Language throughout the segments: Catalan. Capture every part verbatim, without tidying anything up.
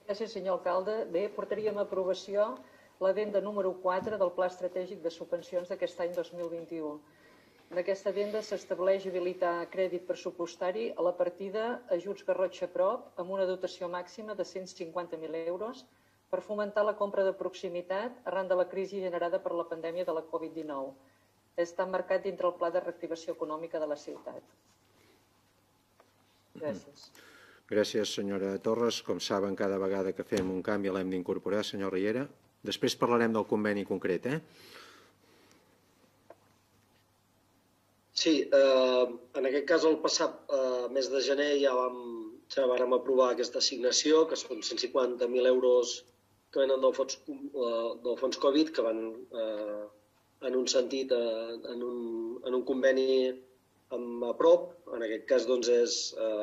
Gràcies, senyor alcalde. Bé, portaríem a aprovació l'addenda número quatre del Pla Estratègic de Subvencions d'aquest any dos mil vint-i-u. En aquesta addenda s'estableix habilitar crèdit pressupostari a la partida Ajuts Garrotxa Prop amb una dotació màxima de cent cinquanta mil euros per fomentar la compra de proximitat arran de la crisi generada per la pandèmia de la Covid dinou. Està marcat dintre el Pla de Reactivació Econòmica de la ciutat. Gràcies. Gràcies, senyora Torres. Com saben, cada vegada que fem un canvi l'hem d'incorporar, senyor Riera. Després parlarem del conveni concret, eh? Sí, eh, en aquest cas el passat eh, mes de gener ja vam, ja vam aprovar aquesta assignació, que són cent cinquanta mil euros que venen del fons, eh, del fons Covid, que van eh, en un sentit, eh, en, un, en un conveni amb a prop. En aquest cas doncs, és,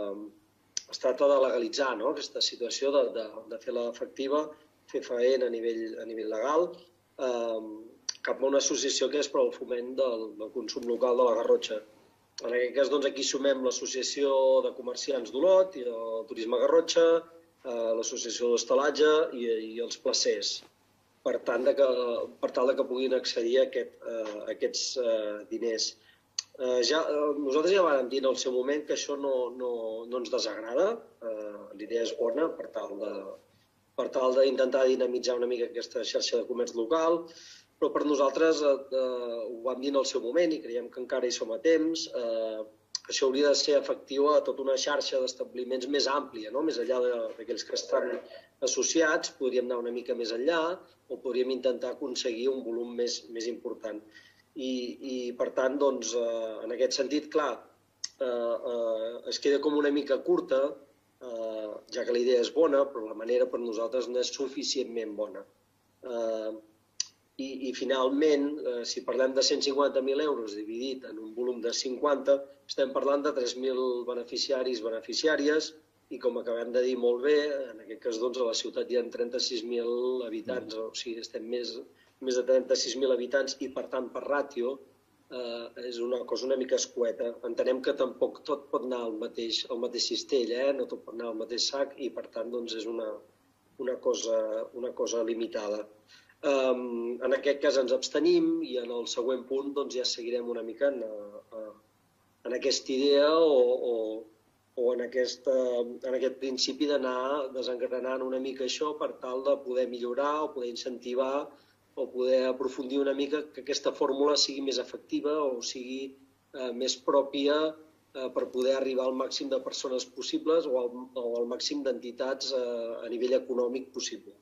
eh, es tracta de legalitzar, no?, aquesta situació, de, de, de fer-la efectiva, fer faena a nivell, a nivell legal, eh, cap a una associació que és per al foment del, del consum local de la Garrotxa. En aquest cas, doncs, aquí sumem l'Associació de Comerciants d'Olot i el Turisme Garrotxa, eh, l'Associació d'Hostalatge i, i els placers, per, tant de que, per tal de que puguin accedir a, aquest, eh, a aquests eh, diners. Eh, ja, eh, nosaltres ja vam dir en el seu moment que això no, no, no ens desagrada, eh, l'idea és bona per tal de, per tal d'intentar dinamitzar una mica aquesta xarxa de comerç local, però per nosaltres eh, eh, ho vam dir en el seu moment i creiem que encara hi som a temps. Eh, això hauria de ser efectiu a tota una xarxa d'establiments més àmplia, no? Més enllà d'aquells que estan associats, podríem anar una mica més enllà o podríem intentar aconseguir un volum més, més important. I, i per tant, doncs, eh, en aquest sentit, clar, eh, eh, es queda com una mica curta, eh, ja que la idea és bona, però la manera per nosaltres no és suficientment bona. Eh, I, i finalment, eh, si parlem de cent cinquanta mil euros dividit en un volum de cinquanta, estem parlant de tres mil beneficiaris, beneficiàries, i com acabem de dir molt bé, en aquest cas doncs, a la ciutat hi ha trenta-sis mil habitants, mm. o sigui, estem més, més de trenta-sis mil habitants i per tant per ràtio eh, és una cosa una mica escueta. Entenem que tampoc tot pot anar al mateix, al mateix cistell, eh? No tot pot anar al mateix sac i per tant doncs, és una, una, cosa, una cosa limitada. Um, en aquest cas ens abstenim i en el següent punt doncs, ja seguirem una mica en, en aquesta idea o, o, o en, aquesta, en aquest principi d'anar desengranant una mica això per tal de poder millorar o poder incentivar o poder aprofundir una mica que aquesta fórmula sigui més efectiva o sigui eh, més pròpia eh, per poder arribar al màxim de persones possibles o al, o al màxim d'entitats eh, a nivell econòmic possible.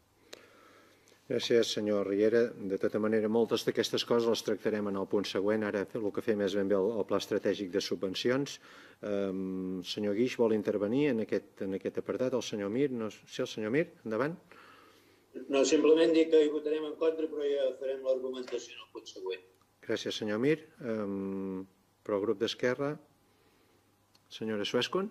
Gràcies, senyor Riera. De tota manera, moltes d'aquestes coses les tractarem en el punt següent. Ara el que fem és ben bé el, el Pla Estratègic de Subvencions. Um, senyor Guix vol intervenir en aquest, en aquest apartat. El senyor Mir, no, sí, el senyor Mir, endavant. No, simplement dir que hi votarem en contra, però ja farem l'argumentació en el punt següent. Gràcies, senyor Mir. Um, però el grup d'Esquerra, senyora Suescun.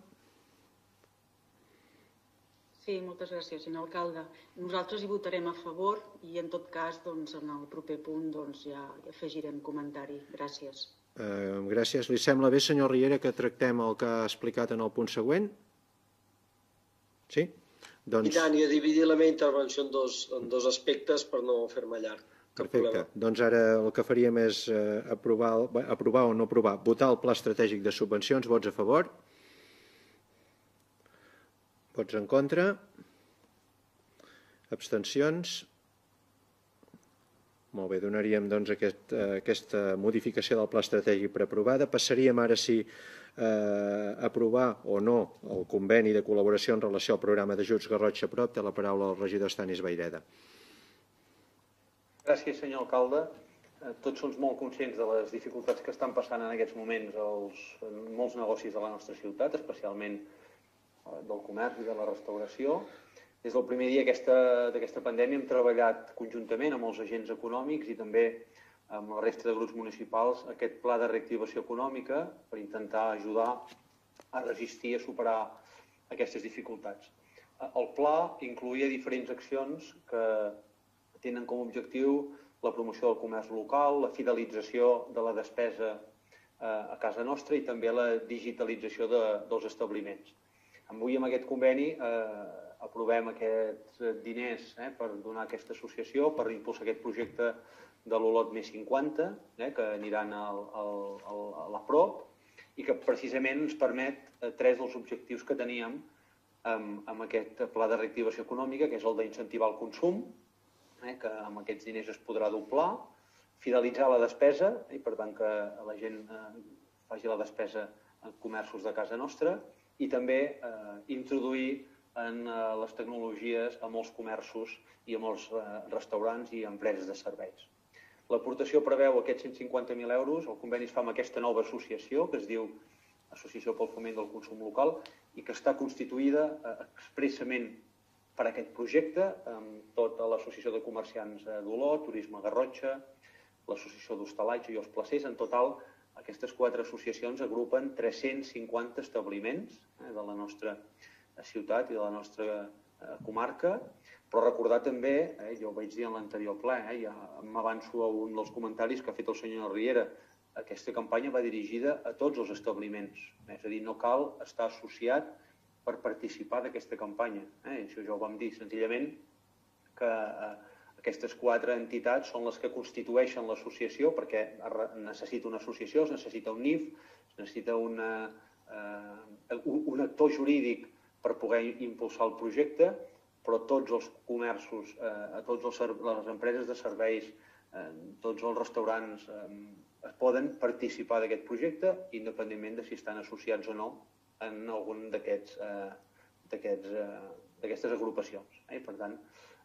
Sí, moltes gràcies, senyor alcalde. Nosaltres hi votarem a favor i, en tot cas, doncs, en el proper punt doncs, ja afegirem comentari. Gràcies. Uh, gràcies. Li sembla bé, senyor Riera, que tractem el que ha explicat en el punt següent? Sí? Doncs... I tant, i a dividir la meva intervenció en dos, en dos aspectes per no fer-me llarg. Perfecte. Doncs ara el que faríem és uh, aprovar, aprovar o no aprovar, votar el Pla Estratègic de Subvencions. Vots a favor? Vots en contra? Abstencions? Molt bé, donaríem doncs, aquest, eh, aquesta modificació del pla estratègic per aprovada. Passaríem ara sí a eh, aprovar o no el conveni de col·laboració en relació al programa d'ajuts Garrotxa Prop. Té la paraula el regidor Stanis Vayreda. Gràcies, senyor alcalde. Tots som molt conscients de les dificultats que estan passant en aquests moments els, molts negocis de la nostra ciutat, especialment del comerç i de la restauració. Des del primer dia d'aquesta pandèmia hem treballat conjuntament amb els agents econòmics i també amb la resta de grups municipals aquest pla de reactivació econòmica per intentar ajudar a resistir, a superar aquestes dificultats. El pla incloïa diferents accions que tenen com a objectiu la promoció del comerç local, la fidelització de la despesa a casa nostra i també la digitalització de, dels establiments. Avui amb aquest conveni eh, aprovem aquests diners per donar aquesta associació, per impulsar aquest projecte de l'Olot més cinquanta, que aniran a la prop, i que precisament ens permet tres dels objectius que teníem amb aquest pla de reactivació econòmica, que és el d'incentivar el consum, que amb aquests diners es podrà doblar, fidelitzar la despesa, i per tant que la gent faci la despesa en comerços de casa nostra, i també introduir en les tecnologies a molts comerços i a molts restaurants i empreses de serveis. L'aportació preveu aquests cent cinquanta mil euros, el conveni es fa amb aquesta nova associació, que es diu Associació pel Foment del Consum Local, i que està constituïda expressament per aquest projecte, amb tota l'Associació de Comerciants d'Olot, Turisme Garrotxa, l'Associació d'Hostalatge i els Placers. En total, aquestes quatre associacions agrupen tres-cents cinquanta establiments de la nostra ciutat i de la nostra comarca, però recordar també, jo ho vaig dir en l'anterior ple, ja m'avanço a un dels comentaris que ha fet el senyor Riera, aquesta campanya va dirigida a tots els establiments, és a dir, no cal estar associat per participar d'aquesta campanya. Això ja ho vam dir, senzillament que aquestes quatre entitats són les que constitueixen l'associació, perquè necessita una associació, es necessita un N I F, es necessita un actor jurídic per poder impulsar el projecte, però tots els comerços, totes les empreses de serveis, tots els restaurants es poden participar d'aquest projecte, independentment de si estan associats o no en algun d'aquestes agrupacions. Per tant,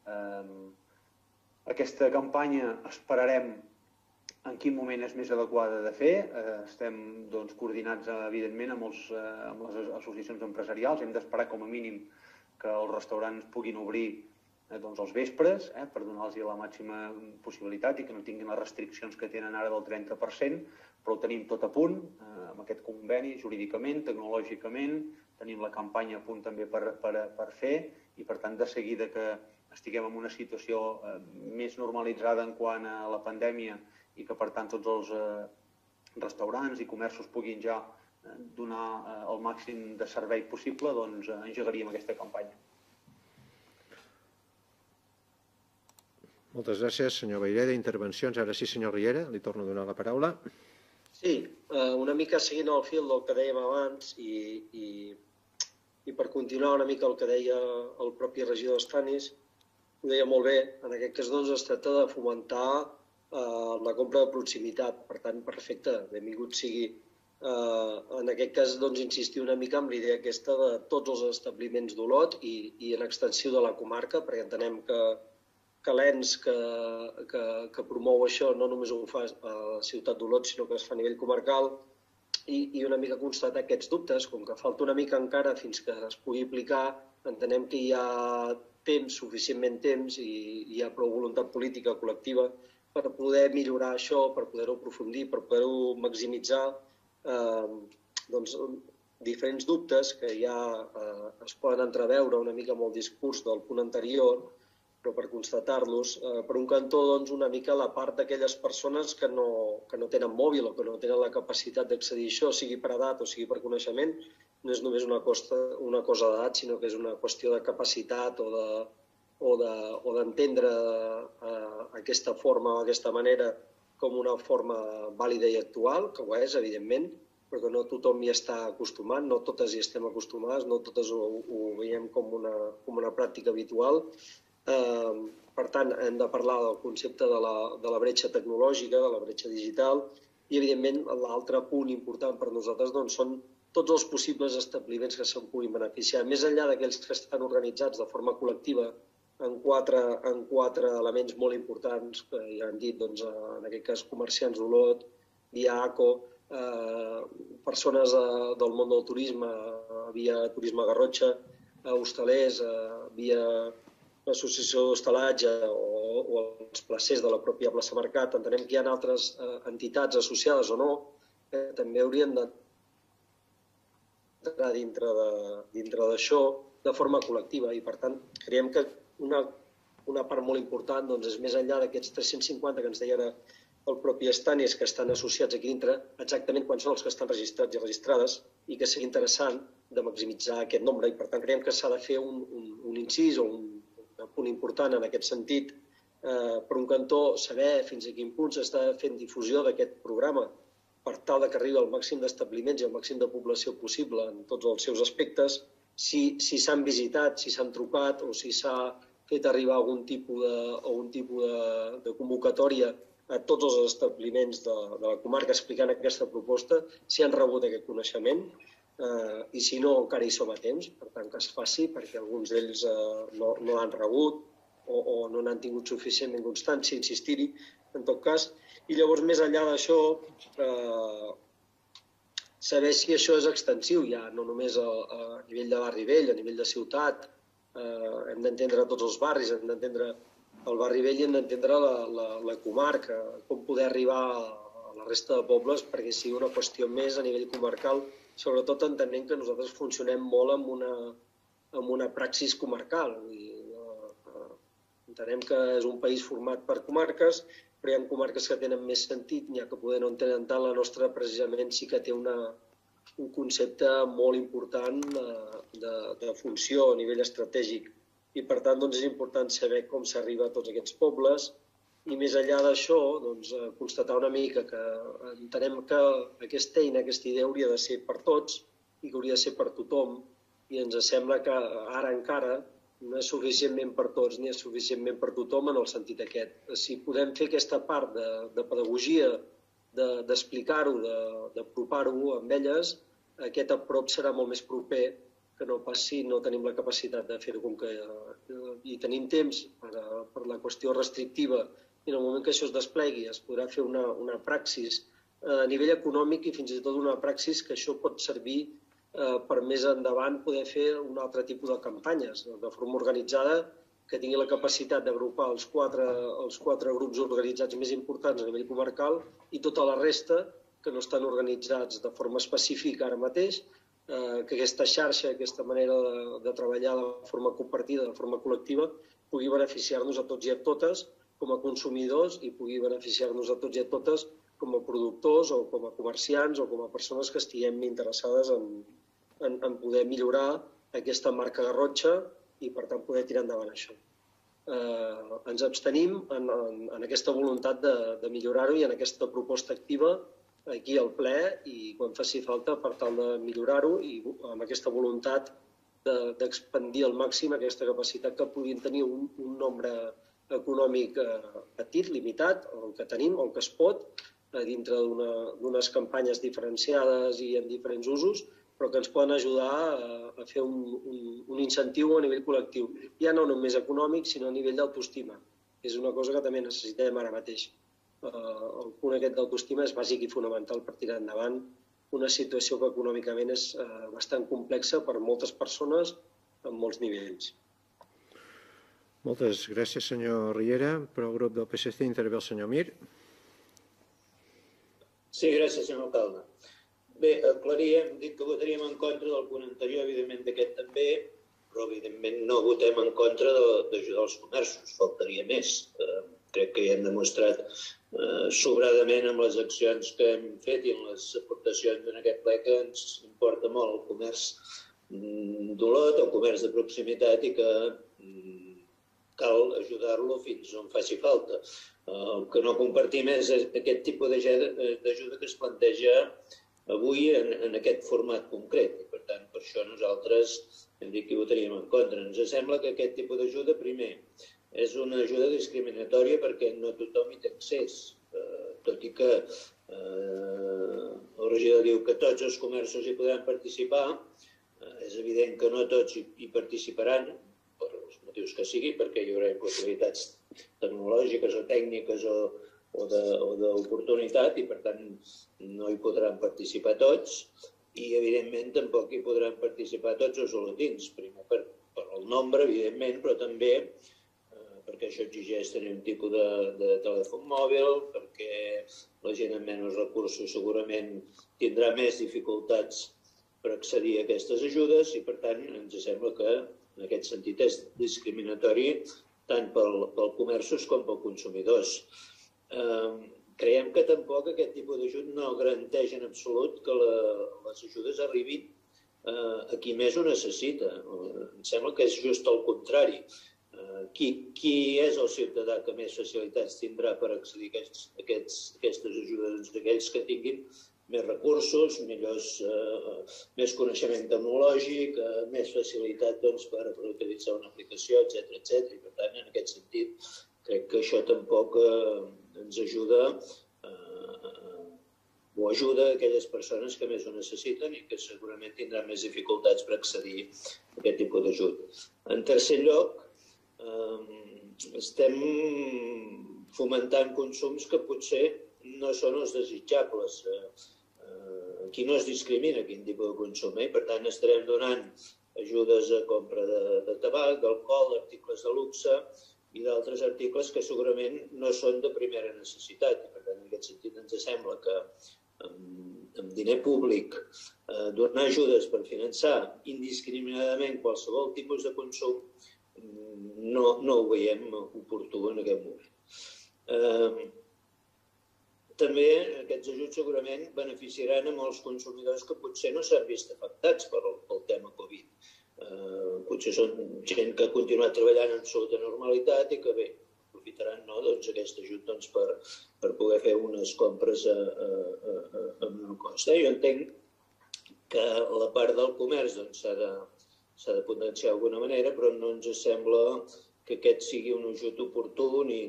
aquesta campanya esperarem en quin moment és més adequada de fer. Estem coordinats, evidentment, amb les associacions empresarials. Hem d'esperar com a mínim que els restaurants puguin obrir els vespres per donar-los la màxima possibilitat i que no tinguin les restriccions que tenen ara del trenta per cent, però ho tenim tot a punt amb aquest conveni, jurídicament, tecnològicament, tenim la campanya a punt també per fer i, per tant, de seguida que estiguem en una situació més normalitzada en quant a la pandèmia i que, per tant, tots els restaurants i comerços puguin ja donar el màxim de servei possible, doncs engegaríem aquesta campanya. Moltes gràcies, senyor Vayreda. Intervencions. Ara sí, senyor Riera, li torno a donar la paraula. Sí, una mica seguint el fil del que dèiem abans i per continuar una mica el que deia el propi regidor Estanis, ho deia molt bé, en aquest cas doncs es tracta de fomentar la compra de proximitat, per tant, perfecte, benvingut sigui. En aquest cas, doncs, insistir una mica en l'idea aquesta de tots els establiments d'Olot i en extensió de la comarca, perquè entenem que l'ens que promou això no només ho fa a la ciutat d'Olot, sinó que es fa a nivell comarcal, i una mica constatar aquests dubtes, com que falta una mica encara fins que es pugui aplicar, entenem que hi ha temps, suficientment temps, i hi ha prou voluntat política col·lectiva per poder millorar això, per poder-ho aprofundir, per poder-ho maximitzar, diferents dubtes que ja es poden entreveure una mica amb el discurs del punt anterior, però per constatar-los, per un cantó, una mica la part d'aquelles persones que no tenen mòbil o que no tenen la capacitat d'accedir a això, sigui per edat o sigui per coneixement, no és només una cosa d'edat, sinó que és una qüestió de capacitat o d'entendre aquesta forma o aquesta manera com una forma vàlida i actual, que ho és, evidentment, però que no tothom hi està acostumat, no totes hi estem acostumades, no totes ho veiem com una pràctica habitual. Per tant, hem de parlar del concepte de la bretxa tecnològica, de la bretxa digital, i, evidentment, l'altre punt important per nosaltres són tots els possibles establiments que se'n puguin beneficiar, més enllà d'aquells que estan organitzats de forma col·lectiva en quatre elements molt importants, que ja hem dit, en aquest cas, comerciants d'Olot, via A C O, persones del món del turisme, via Turisme Garrotxa, hostalers, via l'associació d'hostalatge o els placers de la pròpia plaça Mercat. Entenem que hi ha altres entitats associades o no, que també haurien d'entrar dintre d'això de forma col·lectiva i, per tant, creiem que una part molt important és més enllà d'aquests tres-cents cinquanta que ens deia ara el propi estant és que estan associats aquí dintre exactament quan són els que estan registrats i registrades i que seria interessant de maximitzar aquest nombre i per tant creiem que s'ha de fer un, un, un incís o un, un punt important en aquest sentit eh, per un cantó saber fins a quin punt s'està fent difusió d'aquest programa per tal que arribi al màxim d'establiments i al màxim de població possible en tots els seus aspectes, si si s'han visitat, si s'han trucat o si s'ha fet arribar algun tipus de, algun tipus de, de convocatòria a tots els establiments de, de la comarca explicant aquesta proposta, si han rebut aquest coneixement eh, i si no encara hi som a temps, per tant que es faci perquè alguns d'ells eh, no, no l'han rebut o, o no n'han tingut suficientment constància, insistir-hi en tot cas. I llavors més enllà d'això eh, saber si això és extensiu ja, no només a, a nivell de barri vell, a nivell de ciutat, eh, hem d'entendre tots els barris, hem d'entendre el barri vell i hem d'entendre la, la, la comarca, com poder arribar a la resta de pobles perquè sigui una qüestió més a nivell comarcal, sobretot entenent que nosaltres funcionem molt amb una, amb una praxis comarcal. Vull dir, eh, entenem que és un país format per comarques, però hi ha comarques que tenen més sentit, n'hi ha que poder no entenen tant, la nostra precisament sí que té una, un concepte molt important de, de, de funció a nivell estratègic. I per tant doncs, és important saber com s'arriba a tots aquests pobles i més enllà d'això doncs, constatar una mica que entenem que aquesta eina, aquesta idea hauria de ser per tots i que hauria de ser per tothom i ens sembla que ara encara no és suficientment per tots ni és suficientment per tothom en el sentit aquest. Si podem fer aquesta part de, de pedagogia, d'explicar-ho, de, d'apropar-ho amb elles, aquest aprop serà molt més proper que no pas si no tenim la capacitat de fer-ho com que eh, hi tenim temps per, per la qüestió restrictiva i en el moment que això es desplegui es podrà fer una, una praxis eh, a nivell econòmic i fins i tot una praxis que això pot servir eh, per més endavant poder fer un altre tipus de campanyes de forma organitzada que tingui la capacitat d'agrupar els quatre, els quatre grups organitzats més importants a nivell comarcal i tota la resta que no estan organitzats de forma específica ara mateix, eh, que aquesta xarxa, aquesta manera de, de treballar de forma compartida, de forma col·lectiva, pugui beneficiar-nos a tots i a totes com a consumidors i pugui beneficiar-nos a tots i a totes com a productors o com a comerciants o com a persones que estiguem interessades en, en, en poder millorar aquesta marca Garrotxa i per tant poder tirar endavant això. Eh, ens abstenim en, en, en aquesta voluntat de, de millorar-ho i en aquesta proposta activa aquí al ple i quan faci falta per tal de millorar-ho i amb aquesta voluntat d'expandir de, al màxim aquesta capacitat que puguin tenir un, un nombre econòmic eh, petit, limitat, el que tenim, el que es pot, eh, dintre d'unes campanyes diferenciades i en diferents usos, però que ens poden ajudar a, a fer un, un, un incentiu a nivell col·lectiu. Ja no només econòmic, sinó a nivell d'autoestima. És una cosa que també necessitem ara mateix. El punt aquest d'autoestima és bàsic i fonamental per tirar endavant una situació que econòmicament és bastant complexa per moltes persones en molts nivells. Moltes gràcies, senyor Riera. Per al grup del P S C intervé el senyor Mir. Sí, gràcies, senyor alcalde. Bé, aclaríem, dic que votaríem en contra del punt anterior, evidentment d'aquest també, però evidentment no votem en contra d'ajudar els comerços, faltaria més. Crec que ja hem demostrat eh, sobradament amb les accions que hem fet i amb les aportacions en aquest ple que ens importa molt el comerç mm, d'Olot, el comerç de proximitat i que mm, cal ajudar-lo fins on faci falta. Eh, el que no compartim és aquest tipus d'ajuda que es planteja avui en, en aquest format concret. I, per tant, per això nosaltres hem dit que hi votaríem en contra. Ens sembla que aquest tipus d'ajuda, primer, és una ajuda discriminatòria perquè no tothom hi té accés, eh, tot i que eh, el regidor diu que tots els comerços hi podran participar, eh, és evident que no tots hi, hi participaran, per els motius que sigui, perquè hi haurà possibilitats tecnològiques o tècniques o, o d'oportunitat i per tant no hi podran participar tots i evidentment tampoc hi podran participar tots els olotins, primer per, per el nombre, evidentment, però també perquè això exigeix tenir un tipus de, de telèfon mòbil, perquè la gent amb menys recursos segurament tindrà més dificultats per accedir a aquestes ajudes i, per tant, ens sembla que en aquest sentit és discriminatori tant pel, pel comerços com pels consumidors. Eh, creiem que tampoc aquest tipus d'ajut no garanteix en absolut que les ajudes arribin a qui més ho necessita. Em sembla que és just el contrari. Qui és el ciutadà que més facilitats tindrà per accedir a aquestes ajudes? Aquells que tinguin més recursos, més coneixement tecnològic, més facilitat per utilitzar una aplicació, etcètera. I per tant, en aquest sentit, crec que això tampoc ens ajuda o ajuda aquelles persones que més ho necessiten i que segurament tindran més dificultats per accedir a aquest tipus d'ajut. En tercer lloc, estem fomentant consums que potser no són els desitjables. Aquí no es discrimina quin tipus de consum, i per tant estarem donant ajudes a compra de tabac, d'alcohol, d'articles de luxe i d'altres articles que segurament no són de primera necessitat. I per tant, en aquest sentit, ens sembla que amb diner públic donar ajudes per finançar indiscriminadament qualsevol tipus de consum no ho veiem oportú en aquest moment. També aquests ajuts segurament beneficiaran a molts consumidors que potser no s'han vist afectats pel tema Covid. Potser són gent que ha continuat treballant en absoluta normalitat i que bé, aprofitaran aquest ajut per poder fer unes compres a menor cost. Jo entenc que la part del comerç s'ha de potenciar d'alguna manera, però no ens sembla que aquest sigui un ajut oportú ni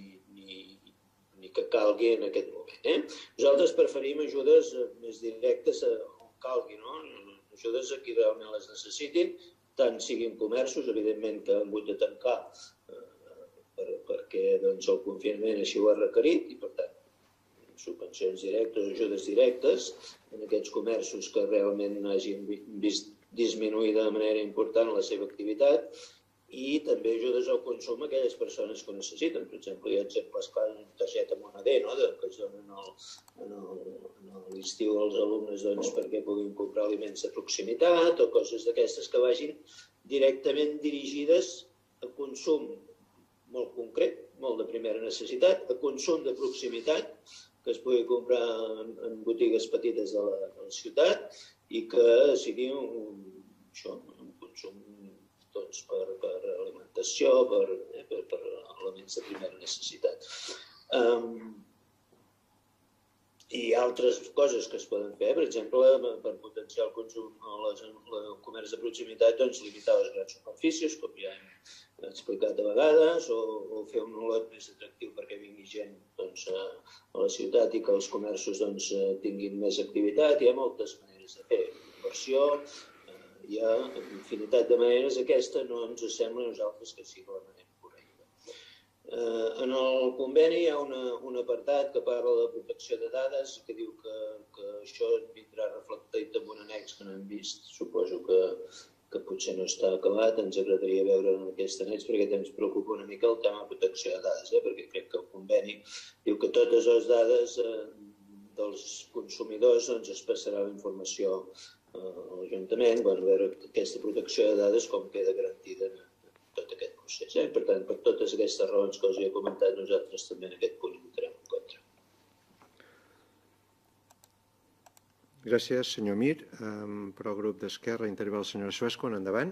que calgui en aquest moment. Nosaltres preferim ajudes més directes on calgui, ajudes a qui realment les necessitin, tant siguin comerços, evidentment que han hagut de tancar perquè el confinament així ho ha requerit i, per tant, subvencions directes o ajudes directes en aquests comerços que realment hagin vist disminuïda de manera important la seva activitat i també ajudes al consum a aquelles persones que ho necessiten. Per exemple, hi ha exemples clars d'una targeta moneder que es donen a l'estiu als alumnes perquè puguin comprar aliments de proximitat o coses d'aquestes que vagin directament dirigides a consum molt concret, molt de primera necessitat, a consum de proximitat, que es pugui comprar en botigues petites de la ciutat i que sigui un consum per alimentació, per elements de primera necessitat. I altres coses que es poden fer, per exemple, per potenciar el consum al comerç de proximitat, limitar les grans superfícies, com ja hem explicat a vegades, o fer un lot més atractiu perquè vingui gent a la ciutat i que els comerços tinguin més activitat. Hi ha moltes maneres de fer inversió, hi ha infinitat de maneres. Aquesta no ens sembla a nosaltres que sigui la manera correcta. En el conveni hi ha un apartat que parla de protecció de dades que diu que això vindrà reflectit en un annex que no hem vist. Suposo que potser no està acabat. Ens agradaria veure en aquest annex perquè ens preocupa una mica el tema de protecció de dades, perquè crec que el conveni diu que totes les dades dels consumidors es passarà la informació a l'Ajuntament, a veure aquesta protecció de dades com queda garantida en tot aquest procés. Per tant, per totes aquestes raons que us he comentat, nosaltres també en aquest punt hi votarem en contra. Gràcies, senyor Mir. Per al grup d'Esquerra intervé la senyora Suescon. Endavant.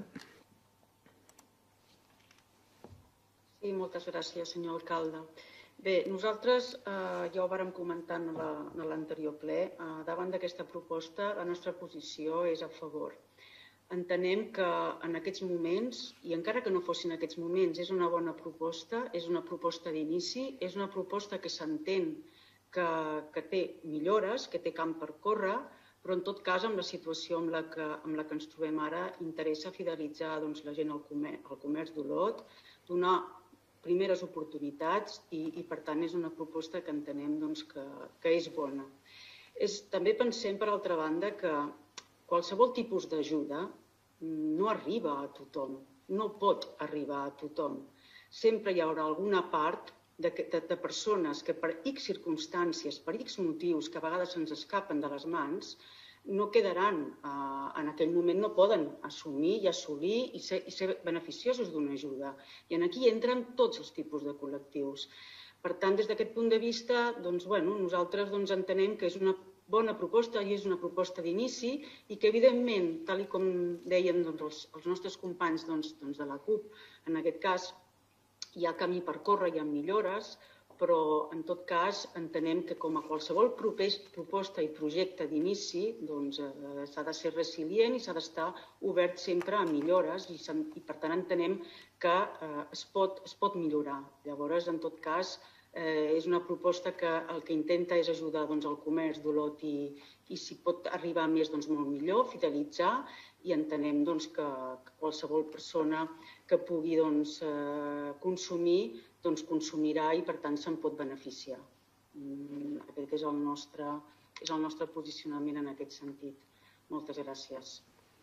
Sí, moltes gràcies, senyor alcalde. Bé, nosaltres ja ho vàrem comentar en l'anterior ple. Davant d'aquesta proposta, la nostra posició és a favor. Entenem que en aquests moments, i encara que no fossin aquests moments, és una bona proposta, és una proposta d'inici, és una proposta que s'entén que té millores, que té camp per córrer, però en tot cas, amb la situació amb la que ens trobem ara, interessa fidelitzar la gent al comerç d'Olot, donar primeres oportunitats i, per tant, és una proposta que entenem que és bona. També pensem, per altra banda, que qualsevol tipus d'ajuda no arriba a tothom, no pot arribar a tothom. Sempre hi haurà alguna part de persones que per X circumstàncies, per X motius que a vegades se'ns escapen de les mans, no quedaran, en aquell moment no poden assumir i assolir i ser beneficiosos d'una ajuda. I aquí entren tots els tipus de col·lectius. Per tant, des d'aquest punt de vista, nosaltres entenem que és una bona proposta i és una proposta d'inici i que, evidentment, tal com deien els nostres companys de la CUP, en aquest cas hi ha camí per córrer, hi ha millores, però en tot cas entenem que com a qualsevol proposta i projecte d'inici s'ha de ser resilient i s'ha d'estar obert sempre a millores i per tant entenem que es pot millorar. Llavors, en tot cas, és una proposta que el que intenta és ajudar el comerç d'Olot i si pot arribar a més, molt millor, fidelitzar i entenem que qualsevol persona que pugui consumir consumirà i per tant se'n pot beneficiar. Aquest és el nostre posicionament en aquest sentit. Moltes gràcies.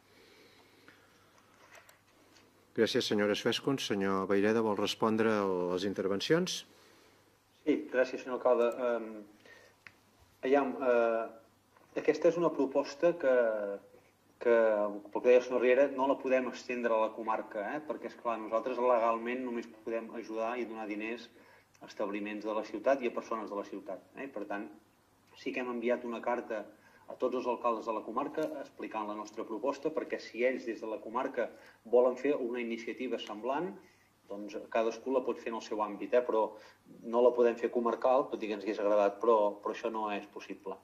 Gràcies, senyora Schweskund. Senyor Vayreda, vol respondre a les intervencions? Sí, gràcies, senyor alcalde. Aviam, aquesta és una proposta que, pel que deia el senyor Riera, no la podem estendre a la comarca, perquè, esclar, nosaltres legalment només podem ajudar i donar diners a establiments de la ciutat i a persones de la ciutat. Per tant, sí que hem enviat una carta a tots els alcaldes de la comarca explicant la nostra proposta, perquè si ells des de la comarca volen fer una iniciativa semblant, doncs cadascú la pot fer en el seu àmbit, però no la podem fer comarcal, tot i que ens hagués agradat, però això no és possible.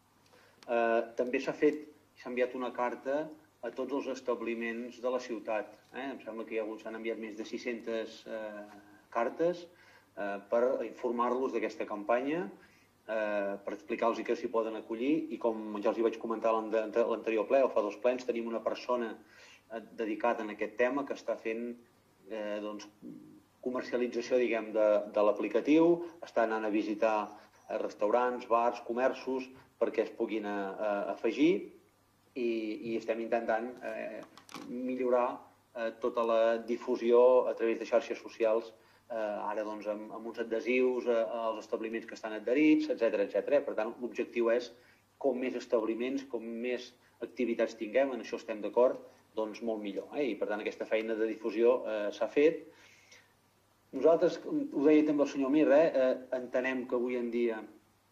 També s'ha fet, s'ha enviat una carta a tots els establiments de la ciutat. Em sembla que s'han enviat més de sis-centes cartes per informar-los d'aquesta campanya, per explicar-los que s'hi poden acollir i com ja els hi vaig comentar a l'anterior ple o fa dos plens, tenim una persona dedicada a aquest tema que està fent comercialització de l'aplicatiu, està anant a visitar restaurants, bars, comerços perquè es puguin afegir i estem intentant millorar tota la difusió a través de xarxes socials, ara amb uns adhesius als establiments que estan adherits, etcètera. Per tant, l'objectiu és com més establiments, com més activitats tinguem, en això estem d'acord, doncs molt millor. I per tant aquesta feina de difusió s'ha fet. Nosaltres, ho deia també el senyor Mir, entenem que avui en dia,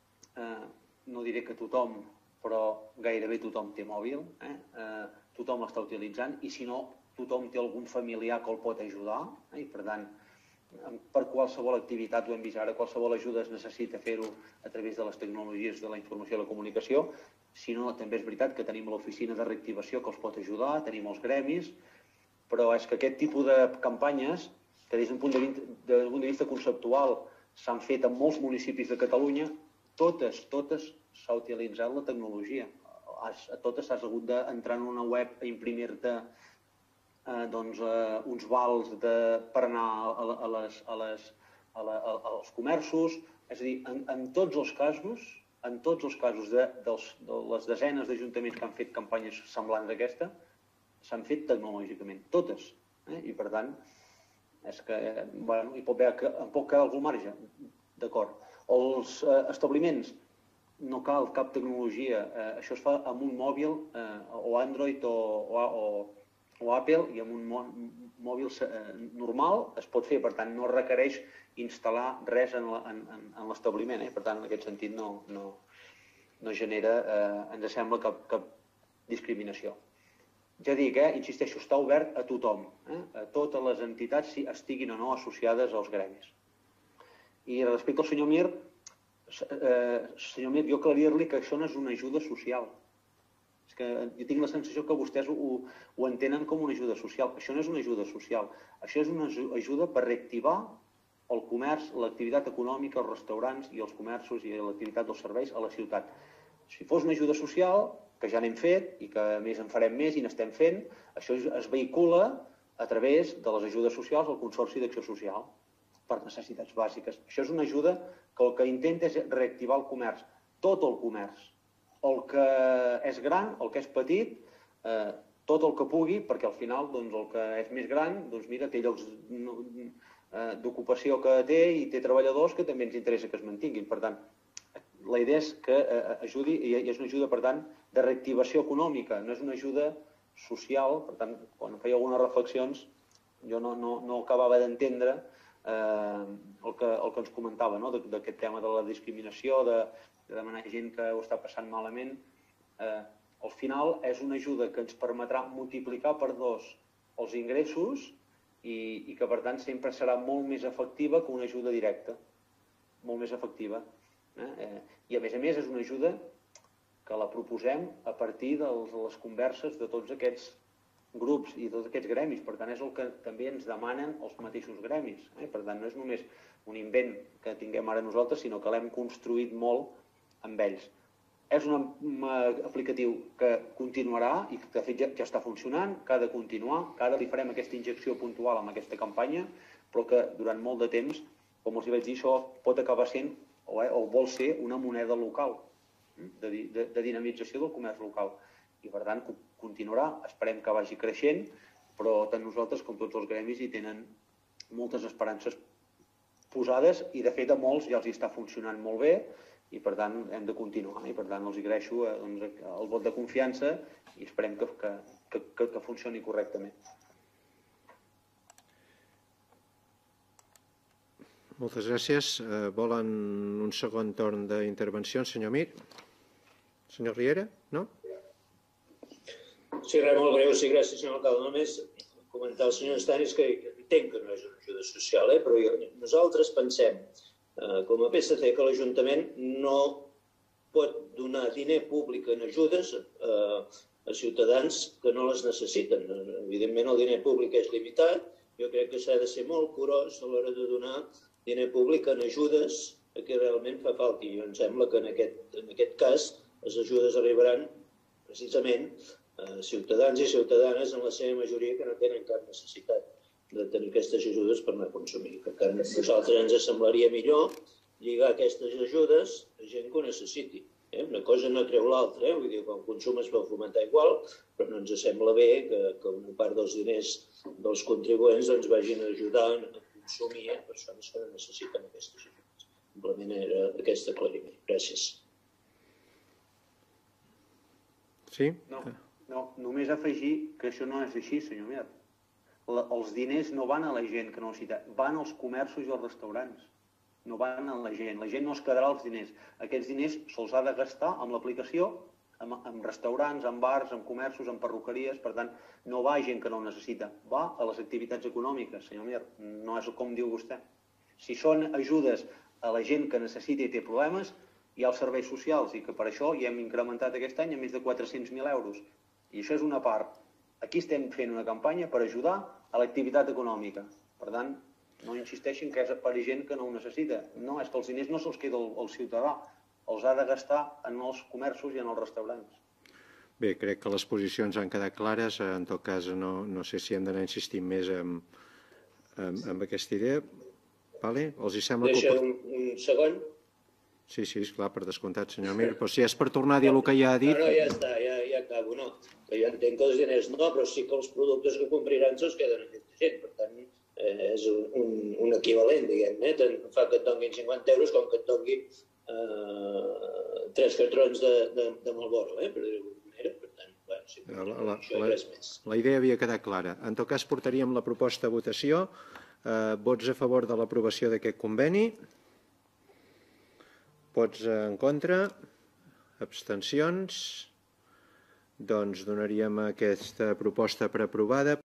no diré que tothom, però gairebé tothom té mòbil, tothom l'està utilitzant i si no, tothom té algun familiar que el pot ajudar i per tant, per qualsevol activitat, ho hem vist ara, qualsevol ajuda es necessita fer-ho a través de les tecnologies de la informació i la comunicació. Si no, també és veritat que tenim l'oficina de reactivació que els pot ajudar, tenim els gremis, però és que aquest tipus de campanyes, que des d'un punt de vista conceptual s'han fet en molts municipis de Catalunya, totes, totes s'ha utilitzat la tecnologia. A totes has hagut d'entrar en una web a imprimir-te uns vals per anar als comerços. És a dir, en tots els casos, en tots els casos de les desenes d'ajuntaments que han fet campanyes semblants a aquesta, s'han fet tecnològicament, totes. I per tant, és que hi pot quedar algun marge, d'acord. Els establiments, no cal cap tecnologia, això es fa amb un mòbil o Android o Apple i amb un mòbil normal es pot fer, per tant no requereix instal·lar res en l'establiment, per tant en aquest sentit no genera, ens sembla, cap discriminació. Ja dic, insisteixo, està obert a tothom, a totes les entitats, si estiguin o no associades als gremis. I respecte al senyor Mir, senyor Mir, jo aclarir-li que això no és una ajuda social. És que jo tinc la sensació que vostès ho entenen com una ajuda social. Això no és una ajuda social. Això és una ajuda per reactivar el comerç, l'activitat econòmica, els restaurants i els comerços i l'activitat dels serveis a la ciutat. Si fos una ajuda social, que ja n'hem fet i que a més en farem més i n'estem fent, això es vehicula a través de les ajudes socials al Consorci d'Acció Social per necessitats bàsiques. Això és una ajuda que el que intenta és reactivar el comerç, tot el comerç. El que és gran, el que és petit, tot el que pugui, perquè al final el que és més gran té llocs d'ocupació que té i té treballadors que també ens interessa que es mantinguin. Per tant, la idea és que ajudi, i és una ajuda, per tant, de reactivació econòmica, no és una ajuda social. Per tant, quan feia algunes reflexions, jo no acabava d'entendre el que ens comentava, d'aquest tema de la discriminació, de demanar gent que ho està passant malament. Al final és una ajuda que ens permetrà multiplicar per dos els ingressos i que, per tant, sempre serà molt més efectiva que una ajuda directa. Molt més efectiva. I, a més a més, és una ajuda que la proposem a partir de les converses de tots aquests grups i tots aquests gremis. Per tant, és el que també ens demanen els mateixos gremis. Per tant, no és només un invent que tinguem ara nosaltres, sinó que l'hem construït molt amb ells. És un aplicatiu que continuarà i que de fet ja està funcionant, que ha de continuar, que ara li farem aquesta injecció puntual amb aquesta campanya, però que durant molt de temps, com els vaig dir, això pot acabar sent o vol ser una moneda local, de dinamització del comerç local. I per tant continuarà, esperem que vagi creixent, però tant nosaltres com tots els gremis hi tenen moltes esperances posades i de fet a molts ja els hi està funcionant molt bé i per tant hem de continuar i per tant els agraeixo el vot de confiança i esperem que funcioni correctament. Moltes gràcies. Volen un segon torn d'intervenció, senyor Mir? Senyor Riera, no? Sí, res, molt breu. Sí, gràcies, senyor alcalde. Només comentar al senyor Estanis que entenc que no és una ajuda social, però nosaltres pensem, com a P S C, que l'Ajuntament no pot donar diner públic en ajudes a ciutadans que no les necessiten. Evidentment, el diner públic és limitat. Jo crec que s'ha de ser molt curós a l'hora de donar diner públic en ajudes a què realment fa falta. I em sembla que en aquest cas les ajudes arribaran precisament a ciutadans i ciutadanes en la seva majoria que no tenen cap necessitat de tenir aquestes ajudes per anar a consumir. Per tant, a nosaltres ens semblaria millor lligar aquestes ajudes a gent que ho necessiti. Una cosa no treu l'altra, vull dir que el consum es pot fomentar igual, però no ens sembla bé que una part dels diners dels contribuents vagin a ajudar a consumir persones que no necessiten aquestes ajudes. Simplement era aquest aclariment. Gràcies. Sí? No, només afegir que això no és així, senyor Mir. Els diners no van a la gent que no necessita, van als comerços i als restaurants. No van a la gent. La gent no es quedarà els diners. Aquests diners se'ls ha de gastar amb l'aplicació, en restaurants, en bars, en comerços, en perruqueries. Per tant, no va a gent que no ho necessita. Va a les activitats econòmiques, senyor Mir. No és com diu vostè. Si són ajudes a la gent que necessita i té problemes, hi ha els serveis socials i que per això hi hem incrementat aquest any a més de quatre-cents mil euros. I això és una part. Aquí estem fent una campanya per ajudar a l'activitat econòmica. Per tant, no insisteixin que és per gent que no ho necessita. No, és que els diners no se'ls queda el ciutadà. Els ha de gastar en els comerços i en els restaurants. Bé, crec que les posicions han quedat clares. En tot cas, no sé si hem d'anar insistint més en aquesta idea. Els hi sembla que... Deixa un segon. Sí, sí, esclar, per descomptat, senyor Mir. Però si és per tornar a dir el que ja ha dit... No, no, ja està, ja acabo. No, jo entenc que els diners no, però sí que els productes que compriran se'ls queden a aquesta gent. Per tant, és un equivalent, diguem-ne. Tant fa que et donguin cinquanta euros com que et donguin tres cartrons de Malboro, per dir-ho d'alguna manera. Per tant, això és res més. La idea havia quedat clara. En tot cas, portaríem la proposta a votació. Vots a favor de l'aprovació d'aquest conveni? Vots en contra? Abstencions? Doncs donaríem aquesta proposta per aprovada.